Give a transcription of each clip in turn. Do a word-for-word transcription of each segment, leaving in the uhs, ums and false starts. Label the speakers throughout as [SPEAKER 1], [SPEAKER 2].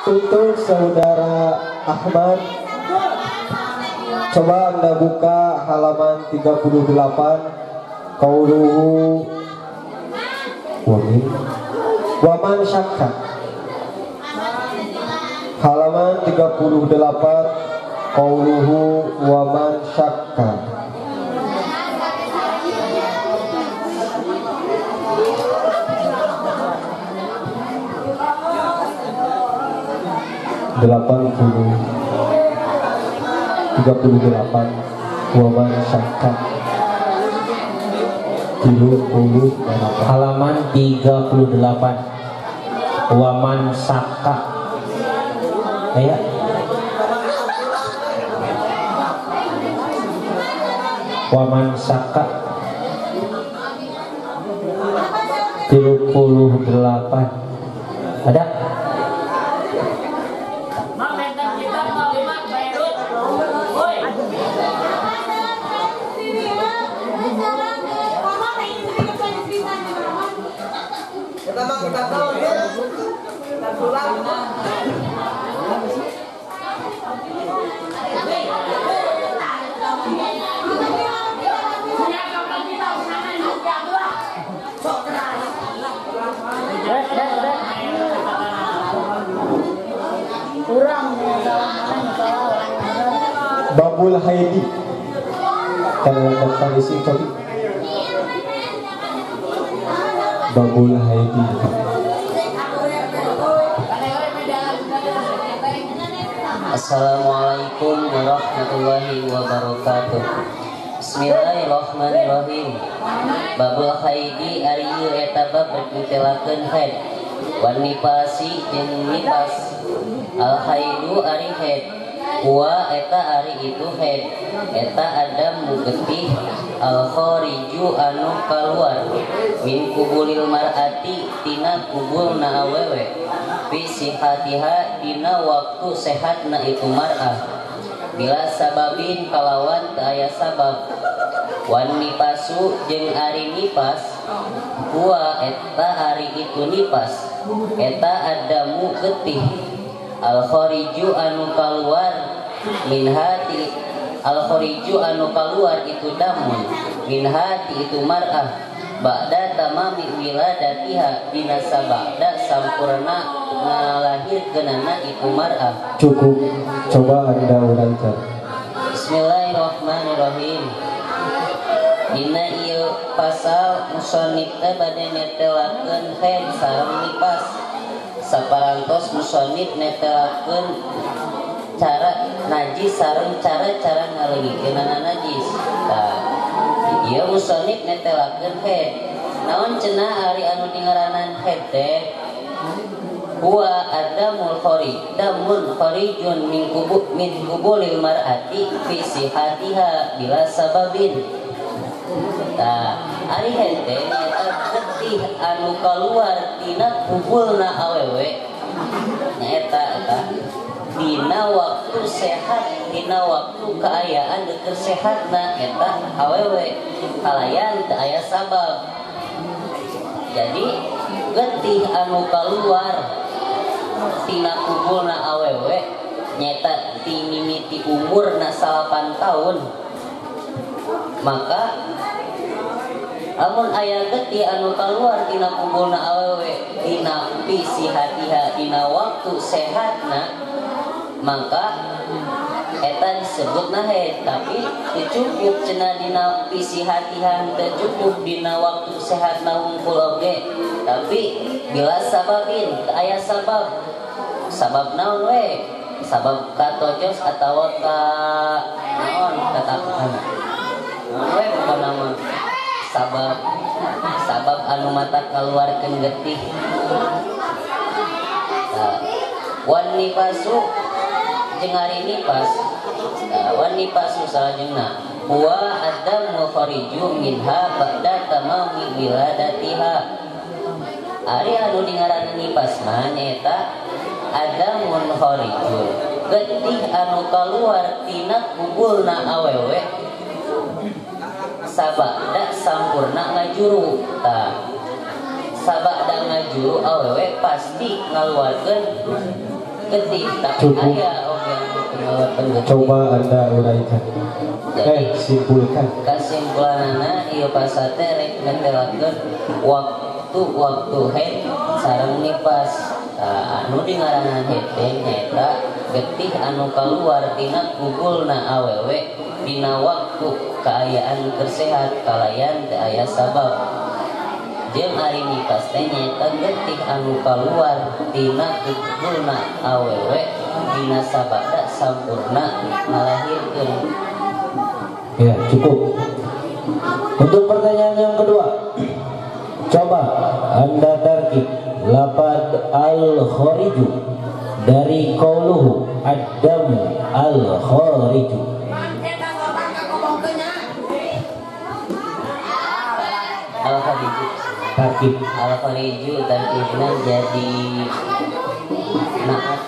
[SPEAKER 1] Untuk saudara Ahmad, coba Anda buka halaman tiga puluh delapan. Qauluhu waman syakka. Halaman tiga puluh delapan. Qauluhu waman syakka. delapan puluh tiga puluh delapan waman syakka tiga puluh delapan.
[SPEAKER 2] Halaman tiga puluh delapan waman syakka ya. Waman syakka tiga puluh delapan ada.
[SPEAKER 1] Babul Haidi kalau daftar isi tadi Babul Haidi.
[SPEAKER 3] Assalamualaikum warahmatullahi wabarakatuh. Bismillahirrahmanirrahim. Babul Haidi ari ieu eta bab berkitelakeun haid wan nifasi jeung nifas. Al haidu ari haid wa eta ari itu haid eta adam mugetih al khariju anu kaluar min kubulil mar'ati tina kubulna awewe fi sihatiha dina waktu sehatna itu mar'ah bila sababin kalawan teu aya sabab. Wan nipasu jeung ari nipas wa eta ari itu nipas eta adamu getih al khariju anu kaluar min hati al khariju anu kaluar itu damun min hati itu mar'ah ba'da tamami wiladatiha dina sabada sampurna ngalahirkeunana itu mar'ah.
[SPEAKER 1] Cukup, coba Anda urangkan.
[SPEAKER 3] Bismillahirrahmanirrahim. Dina ieu pasal musannif teh bade netelakeun haid sareng nifas. Saparantos musannif netelakeun cara najis sareng cara-cara ngaleungikeunana najis. Tah, ieu musannif netelakeun haid. Naon cenah ari anu dingaranan haid teh? Huwa adamul kharij, damun kharijun min kubu min kubulil mar'ati fi sihatiha bila sababin. Tah, ari haid teh nyaeta getih anu kaluar tina kubulna awewe. Nyaeta eta dina waktu sehat, dina waktu keayaan deukeut sehatna eta awewe kalayan teu aya sabab. Jadi getih anu kaluar tina kubulna awewe nyaeta ti mimiti umurna salapan tahun, maka amun aya getih anu kaluar tina kubulna awewe dina pisi hatiha dina waktu sehatna, maka eta disebutna haid. Tapi teu cukup cenah dina pisi hatiha teu cukup dina waktu sehatna hungkul oge, tapi bila sababin teu aya sabab. Sabab naon we? Sabab katojos atawa ka naon katakan naon we pokona mah sabab sabab anu mata kaluarkeun getih. Nah, wan nipasu jeung ari nipas. Nah, wan nipasu salajengna huwa adamu khariju minha ba'da tamami wiladatiha. Ari anu dingaranan nipas mah nyaeta adamun kharijun, getih anu kaluar tina kubulna awewe sabada sampurna ngajuru. Tah, sabada ngajuru awewe pasti ngaluarkeun getih tapi
[SPEAKER 2] Cukup.
[SPEAKER 3] aya oge ngawatkeun getih.
[SPEAKER 1] Coba Anda uraikan. Eh, simpulkan.
[SPEAKER 3] Kesimpulanana ieu pasate rek netelakeun waktu-waktu haid sareng nifas. Nah, anu dingarangan haid teh nyaeta getih anu kaluar tina kukulna awewe dina waktu kaayaan kersehat kalayan teu aya sabab. Jeung ari nifas teh nyaeta getih anu kaluar tina kukulna awewe dina sabada sampurna ngalahirkeun.
[SPEAKER 2] Ya, cukup. Untuk pertanyaan yang kedua, coba Anda tarkib lafaz al-khariju dari qauluhu ad-damu al-khariju.
[SPEAKER 3] Al-khariju
[SPEAKER 2] Tarkib.
[SPEAKER 3] Al-khariju tarkibna jadi naat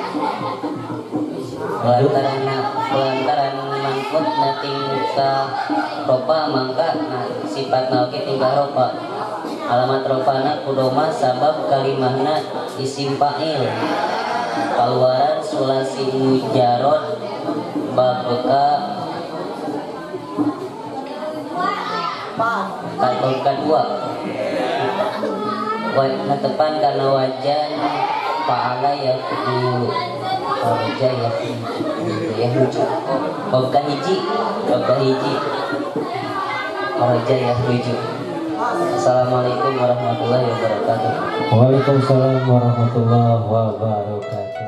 [SPEAKER 3] lantaran lantaran mangkut na tingkah ropa mangka nah, sifat nauki tingkah ropa alamat ropana kudoma sabab kalimahna isim fa'il kaluaran sulasi mujarod babeka kata kedua wajah depan karena wajan paala ya dulu wajah ya ya lucu babka hiji babka hiji wajah ya lucu. Assalamualaikum warahmatullahi wabarakatuh.
[SPEAKER 2] Waalaikumsalam warahmatullahi wabarakatuh.